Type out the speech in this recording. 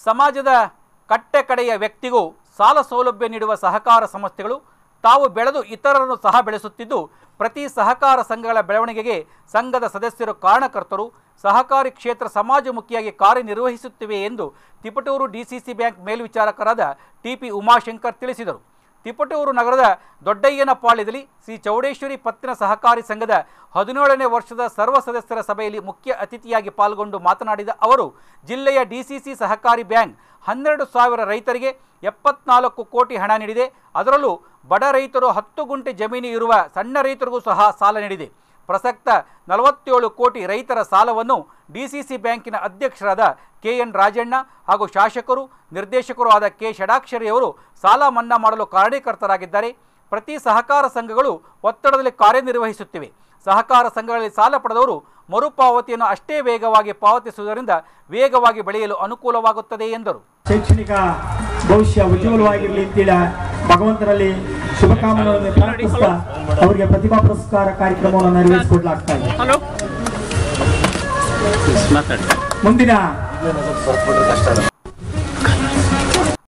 ಸಮಾಜದ ಕಟ್ಟೆಕಡೆಯ ವ್ಯಕ್ತಿಗೂ ಸಾಲ ಸೌಲಭ್ಯ ನೀಡುವ ಸಹಕಾರ ಸಂಸ್ಥೆಗಳು ತಾವು ಬೆಳೆದು ಇತರರನ್ನು ಸಹ ಬೆಳೆಸುತ್ತಿದ್ದು, ಪ್ರತಿ ಸಹಕಾರ ಸಂಘಗಳ ಬೆಳವಣಿಗೆಗೆ ಸಂಘದ ಸದಸ್ಯರು ಕಾರಣಕರ್ತರು, ಸಹಕಾರಿ ಕ್ಷೇತ್ರ ಸಮಾಜಮುಖಿಯಾಗಿ ಕಾರ್ಯನಿರ್ವಹಿಸುತ್ತಿವೆ ಎಂದು ತಿಪಟೂರು ಡಿಸಿಸಿ ಬ್ಯಾಂಕ್ ಮೇಲ್ವಿಚಾರಕರಾದ ಟಿಪಿ ಉಮಾಶಂಕರ್ ತಿಳಿಸಿದರು. ತಿಪಟೂರು ನಗರದ ದೊಡ್ಡಯ್ಯನಪಾಳ್ಯದಲ್ಲಿ ಶ್ರೀ ಚೌಡೇಶ್ವರಿ ಪತ್ತಿನ ಸಹಕಾರಿ ಸಂಘದ 17ನೇ ವರ್ಷದ ಸರ್ವ ಸದಸ್ಯರ ಸಭೆಯಲ್ಲಿ ಮುಖ್ಯ ಅತಿಥಿಯಾಗಿ ಪಾಲ್ಗೊಂಡು ಮಾತನಾಡಿದ ಅವರು, ಜಿಲ್ಲೆಯ ಡಿಸಿಸಿ ಸಹಕಾರಿ ಬ್ಯಾಂಕ್ 12,000 ರೈತರಿಗೆ 74 ಕೋಟಿ ಹಣ ನೀಡಿದೆ. ಅದರಲ್ಲೂ ಬಡ ರೈತರು 10 ಗುಂಟೆ ಜಮೀನು ಇರುವ ಸಣ್ಣ ರೈತರಿಗೂ ಸಹ ಸಾಲ ನೀಡಿದೆ. ಪ್ರಸಕ್ತ 47 ಕೋಟಿ ರೈತರ ಸಾಲವನ್ನು ಡಿಸಿಸಿ ಬ್ಯಾಂಕಿನ ಅಧ್ಯಕ್ಷರಾದ ಕೆಎನ್ ರಾಜಣ್ಣ ಹಾಗೂ ಶಾಸಕರು ನಿರ್ದೇಶಕರು ಆದ ಕೆ ಷಡಾಕ್ಷರಿಯವರು ಸಾಲ ಮನ್ನಾ ಮಾಡಲು ಕಾರಣೀಕರ್ತರಾಗಿದ್ದಾರೆ. ಪ್ರತಿ ಸಹಕಾರ ಸಂಘಗಳು ಒತ್ತಡದಲ್ಲಿ ಕಾರ್ಯನಿರ್ವಹಿಸುತ್ತಿವೆ. ಸಹಕಾರ ಸಂಘಗಳಲ್ಲಿ ಸಾಲ ಪಡೆದವರು ಮರುಪಾವತಿಯನ್ನು ಅಷ್ಟೇ ವೇಗವಾಗಿ ಪಾವತಿಸುವುದರಿಂದ ವೇಗವಾಗಿ ಬೆಳೆಯಲು ಅನುಕೂಲವಾಗುತ್ತದೆ ಎಂದರು. ಶೈಕ್ಷಣಿಕ ಭವಿಷ್ಯ ಉಜ್ವಲವಾಗಿರಲಿ ಅಂತೇಳಿ ಭಗವಂತನಲ್ಲಿ ಶುಭಕಾಮನೆಯನ್ನು ಪ್ರಾರ್ಥಿಸುತ್ತಾ ಅವರಿಗೆ ಪ್ರತಿಭಾ ಪುರಸ್ಕಾರ ಕಾರ್ಯಕ್ರಮವನ್ನು ನೆರವೇರಿಸಿಕೊಡಲಾಗ್ತಾ ಇದೆ. ಮುಂದಿನ